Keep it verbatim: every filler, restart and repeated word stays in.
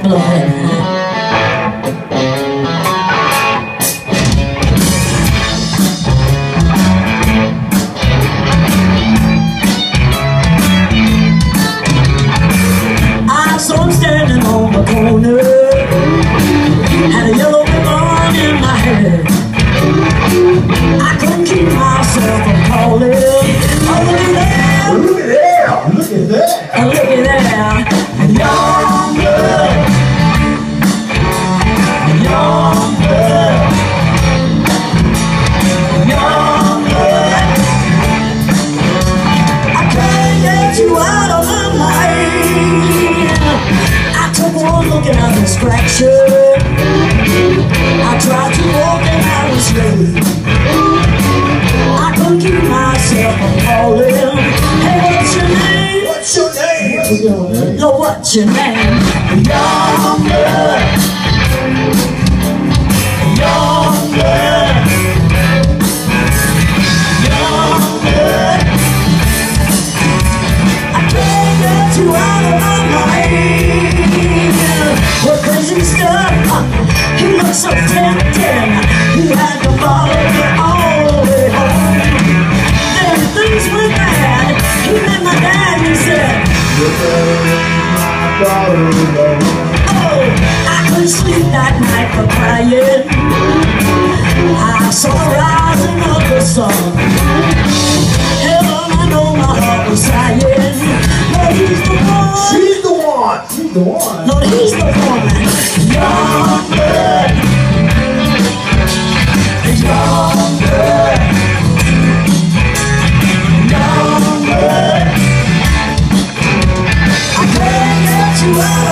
I saw him standing on the corner, had a yellow ribbon in my hair. I couldn't keep myself from calling. Oh, look at there! Look at there! Look at that! Oh, look at there! Youngblood! Youngblood! Youngblood! I can't get you out of my mind. I took one look and I distraction. I tried to walk and I was late. I couldn't keep myself from falling. Hey, what's your name? What's your name? What's your name? No, what's your name? Youngblood. Youngblood. Youngblood. I can't get you out of my mind. What crazy stuff. He looked so tempting. He had to follow me all the way home. Then things went bad. He met my dad and he said, oh, I couldn't sleep that night for crying. I saw the rising of the sun. Heaven, I know my heart was sighing. Lord, he's the one. She's the one. She's the one. Lord, he's the one. Youngblood. Youngblood. Youngblood. I can't get you out.